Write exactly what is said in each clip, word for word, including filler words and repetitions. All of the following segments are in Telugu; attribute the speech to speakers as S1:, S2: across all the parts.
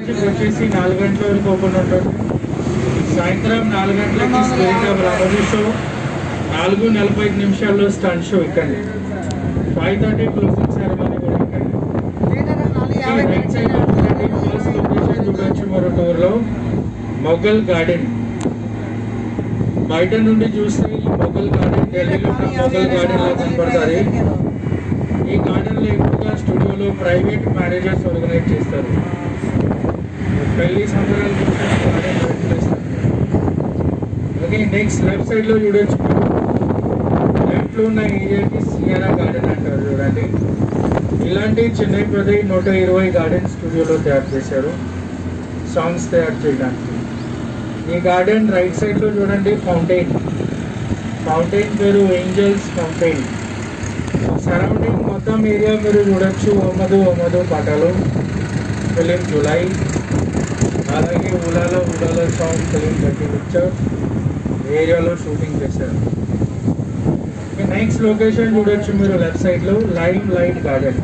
S1: వచ్చేసి నాలుగు గంటల వరకు ఓపెన్ ఉంటుంది. సాయంత్రం నాలుగు గంటలకి స్పిరిట్ ఆఫ్ రామోజీ షో, నాలుగు నలభై ఐదు నిమిషాల్లో స్టంట్ షో ఇక్కడ, ఫైవ్ థర్టీ క్లోజింగ్ సెరమనీ కూడా ఇక్కడ. రైట్ సైడ్ ఫస్ట్ లొకేషన్ చూడొచ్చు మరో టూర్లో మొఘల్ గార్డెన్. బయట నుండి చూస్తే ఈ మొఘల్ గార్డెన్ ఢిల్లీలో ఉన్న మొఘల్ గార్డెన్ లా కనపడుతుంది. ఈ గార్డెన్ లో ఎక్కువగా స్టూడియోలో ప్రైవేట్ మ్యారేజెస్ ఆర్గనైజ్ చేస్తారు. పెళ్లి సంబరాలు గార్డెన్ చేస్తారు. ఓకే, నెక్స్ట్ లెఫ్ట్ సైడ్ లో చూడొచ్చు. లెఫ్ట్ లో ఉన్న ఏరియాకి సియారా గార్డెన్ అంటారు. చూడండి, ఇలాంటి చెన్నై పెద్ద నూట ఇరవై గార్డెన్ స్టూడియోలో తయారు చేశారు సాంగ్స్ తయారు చేయడానికి. ఈ గార్డెన్ రైట్ సైడ్ లో చూడండి ఫౌంటైన్. ఫౌంటైన్ పేరు ఏంజల్స్ ఫౌంటైన్. సరౌండింగ్ మొత్తం ఏరియా మీరు చూడొచ్చు. ఒమ్మదు ఒమ్మదు పాటలు ఫిలిం జులై, అలాగే ఉలాలో ఉలాలో సాంగ్ ఫిలిం గట్టి పిక్చర్ ఏరియాలో షూటింగ్ చేశారు. నెక్స్ట్ లొకేషన్ చూడొచ్చు మీరు లెఫ్ట్ సైడ్ లో లైమ్ లైట్ గార్డెన్.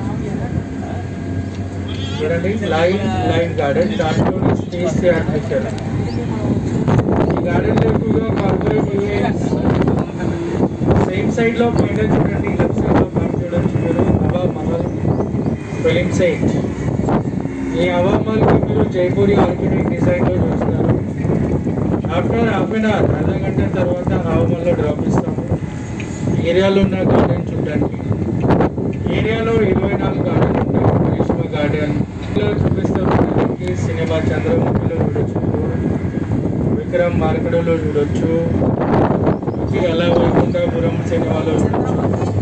S1: చూడండి, లైమ్ లైట్ గార్డెన్, దాంట్లో స్పేస్ తయారు చేశారు. ఈ గార్డెన్ లో ఎక్కువగా కార్పొరేట్ ఈవెంట్స్. సేమ్ సైడ్ లో పైన చూడండి, లెఫ్ట్ సైడ్ లో పైన చూడొచ్చు మీరు హవా మహల్ ఫిలిం సెట్. ఈ హవా మహల్ కి మీరు జైపూరి ఆర్కిటెక్ట్ డిజైన్ లో చూస్తారు. ఆఫ్టర్ హాఫ్ అన్ అవర్ అర్ధ గంట తర్వాత హవా మహల్ లో డ్రాప్ ఇస్తాము ఏరియాలో ఉన్న గార్డెన్ చూడడానికి. ఏరియాలో ఇరవై నాలుగు గార్డెన్ ఉంటాయి. కరిష్మా గార్డెన్ లో చూపిస్తాము. సినిమా చంద్రముఖిలో చూడొచ్చు, విక్రమ్ మార్కెట్లో చూడొచ్చు, అలా వైకుంఠపురం సినిమాలో చూడొచ్చు,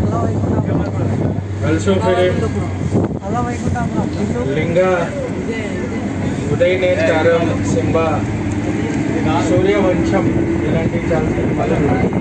S1: అల్సో ఫిలిం లింగా, ఉదయనేన్ తారం, సింబా, సూర్యవంశం ఇలాంటి చాలా సినిమాలు చూడొచ్చు.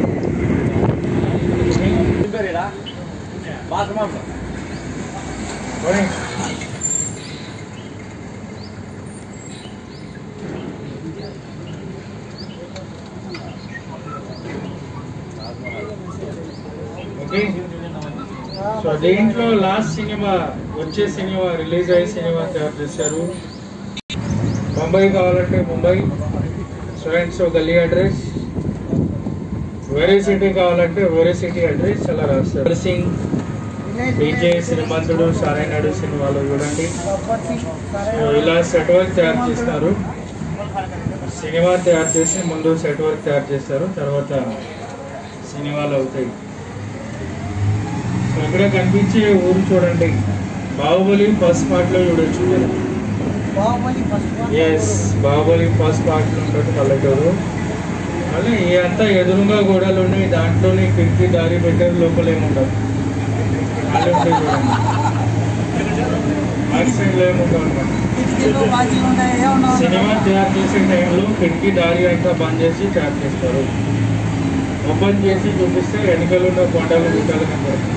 S1: సో దీంట్లో లాస్ట్ సినిమా వచ్చే సినిమా రిలీజ్ అయ్యే సినిమా తయారు చేశారు. ముంబై కావాలంటే ముంబై, సో అండ్ సో గల్లీ అడ్రస్, వేరే సిటీ కావాలంటే వేరే సిటీ అడ్రస్ అలా రాస్తారు. సింగ్, డీజే, శ్రీమంతుడు, సారైనాడు సినిమాలో చూడండి. ఇలా సెట్ వర్క్ తయారు చేస్తారు. సినిమా తయారు చేసి ముందు సెట్ వర్క్ తయారు చేస్తారు, తర్వాత సినిమాలు అవుతాయి. ఇక్కడ కనిపించే ఊరు చూడండి, బాహుబలి ఫస్ట్ పార్ట్ లో చూడొచ్చు. ఎస్, బాహుబలి ఫస్ట్ పార్ట్ లో ఉంటుంది పల్లెటూరు. మళ్ళీ అంతా ఎదురుగా గోడలు ఉన్నాయి, దాంట్లోనే కిటికీ దారి పెట్టారు, లోపల ఏముండదు. వాళ్ళు ఉంటాయి చూడండి, అటు సైడ్లో ఏముండవు అనమాట. సినిమా తయారు చేసే టైంలో కిటికీ దారి అంతా బంద్ చేసి తయారు చేస్తారు. ఓపెన్ చేసి చూపిస్తే వెనుకలు ఉన్న కొండలు గుట్టలు కనబడతాయి.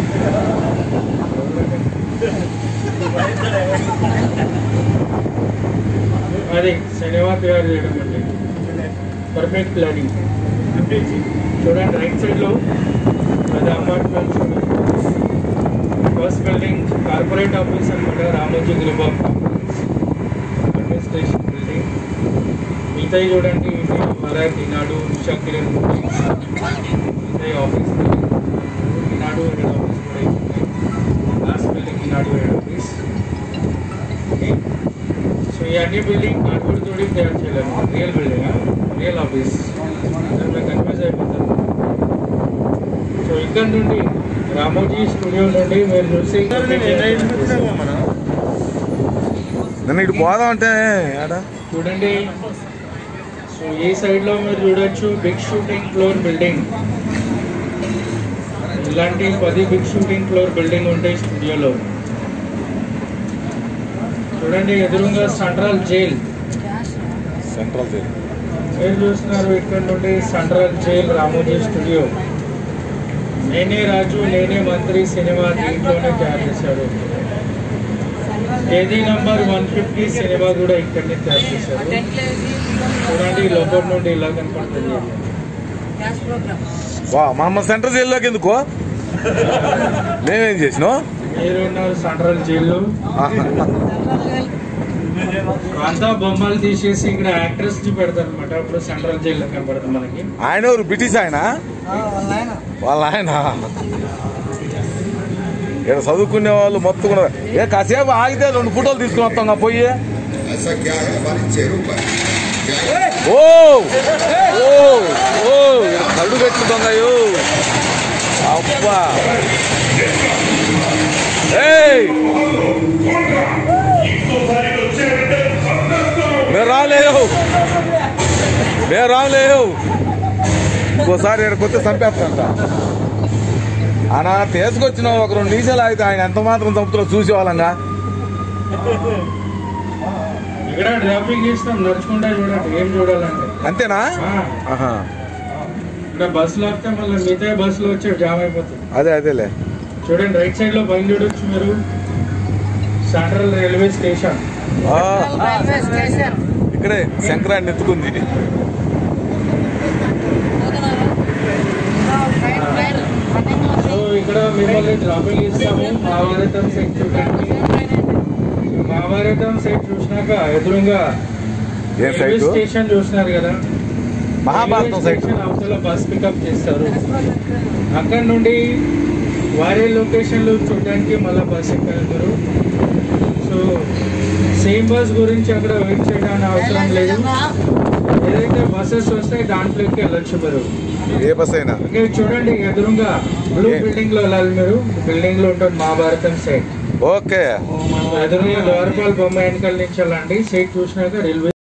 S1: అది సినిమా తయారు చేయడం అంటే పర్ఫెక్ట్ ప్లానింగ్. చూడండి రైట్ సైడ్లో అది అపార్ట్మెంట్స్ ఉన్నాయి. ఫస్ట్ బిల్డింగ్ కార్పొరేట్ ఆఫీస్ అనమాట, Ramoji group of companies administration building. మిగతాయి చూడండి, భారత్, ఈనాడు, ఉషా కిరణ్ మూవీస్, మిగతాయి ఆఫీస్. ఈనాడు హెడ్ ఆఫీస్ కూడా ఉన్నాయి. Last building Eenadu head office. Okay, so ఈ అన్ని బిల్డింగ్ కార్పొరేట్ తోటి తయారు చేయలేము, రియల్ బిల్డింగ్, రియల్ ఆఫీస్. మీకు కన్ఫ్యూజ్ అయిపోతారు. సో ఇక్కడ నుండి రామోజీ స్టూడియో నుండి మీరు చూసి
S2: ఇటు పోదాం అంటే
S1: చూడండి. సో ఈ సైడ్ లో మీరు చూడొచ్చు బిగ్ షూటింగ్ ఫ్లోర్ బిల్డింగ్. ఇలాంటి పది బిగ్ షూటింగ్ ఫ్లోర్ బిల్డింగ్ ఉంటాయి స్టూడియోలో. చూడండి ఎదురుగా సెంట్రల్ జైల్.
S2: సెంట్రల్ జైల్
S1: మీరు చూస్తున్నారు. ఇక్కడ నుండి సెంట్రల్ జైల్ రామోజీ స్టూడియో. నేనే రాజు నేనే మంత్రి సినిమా దీంట్లోనే తయారు చేశారు. కేజీ నంబర్ వన్ ఫిఫ్టీ సినిమా కూడా ఇక్కడనే తయారు చేశారు. చూడండి లోపల నుండి ఇలా కనపడుతుంది.
S2: మా సెంట్రల్ జైల్లోకి ఎందుకో మేమేం చేసినాం?
S1: మీరు ఉన్నారు సెంట్రల్ జైల్లో. అంతా బొమ్మలు తీసేసి ఇక్కడ యాక్ట్రెస్ ని పెడతారు అనమాట. అప్పుడు సెంట్రల్ జైల్లో కనపడతారు మనకి.
S2: ఆయన ఎవరు? బ్రిటిష్ ఆయన వాళ్ళ ఆయన. ఇక్కడ చదువుకునే వాళ్ళు మొత్తం కూడా ఏ కాసేపు ఆగితే రెండు ఫోటోలు తీసుకుని వస్తాం పోయి. ఓ ఓ ఓ కళ్ళు పెట్టుకుంటాయో అబ్బా. మీరు రాలేవు మేము రాలేవు ఇంకోసారి ఇక్కడికి చంపేస్తాంట. ఆయన తీసుకొచ్చిన ఒక రెండు నిమిషాలు ఆగితే ఆయన ఎంత మాత్రం చంపుతున్నా చూసేవాళ్ళంగా.
S1: ఇక్కడ ట్రాఫిక్ చేస్తాం నడుచుకుంటా చూడండి ఏం చూడాలంటే.
S2: అంతేనా?
S1: ఇక్కడ బస్సులు వస్తే మళ్ళీ మిగతా బస్సులు వచ్చి జామ్ అయిపోతుంది.
S2: అదే అదేలే
S1: చూడండి రైట్ సైడ్ లో పైన చూడొచ్చు మీరు. సెంట్రల్ రైల్వే స్టేషన్
S2: ఇక్కడే శంకరాన్ని ఎత్తుకుంది.
S1: సో ఇక్కడ మిమ్మల్ని ట్రాఫిక్ ఇస్తాము. మహాభారతం సైట్ చూడండి. మహాభారతం సైట్ చూసినాక ఎదురుగా రైల్వే స్టేషన్ చూసినారు కదా,
S2: మహాభారతం సైట్
S1: అవతల బస్ పికప్ చేస్తారు. అక్కడ నుండి వారే లొకేషన్లు చూడడానికి మళ్ళీ బస్ ఎక్కాలి మీరు. సో సేమ్ బస్ గురించి అక్కడ వెయిట్ చేయడానికి అవసరం లేదు. ఏదైతే బస్సెస్ వస్తాయి దాంట్లోకి వెళ్ళొచ్చు మీరు.
S2: ఏ బస్ అయినా
S1: చూడండి ఎదురుగా బ్లూ బిల్డింగ్ లో వెళ్ళాలి మీరు. బిల్డింగ్ లో ఉంటుంది మహాభారతం సైట్.
S2: ఓకే
S1: ఎదురుగా ద్వారపాల్ బొమ్మ వెనకాల నుంచి వెళ్ళండి. సైట్ చూసినాక రైల్వే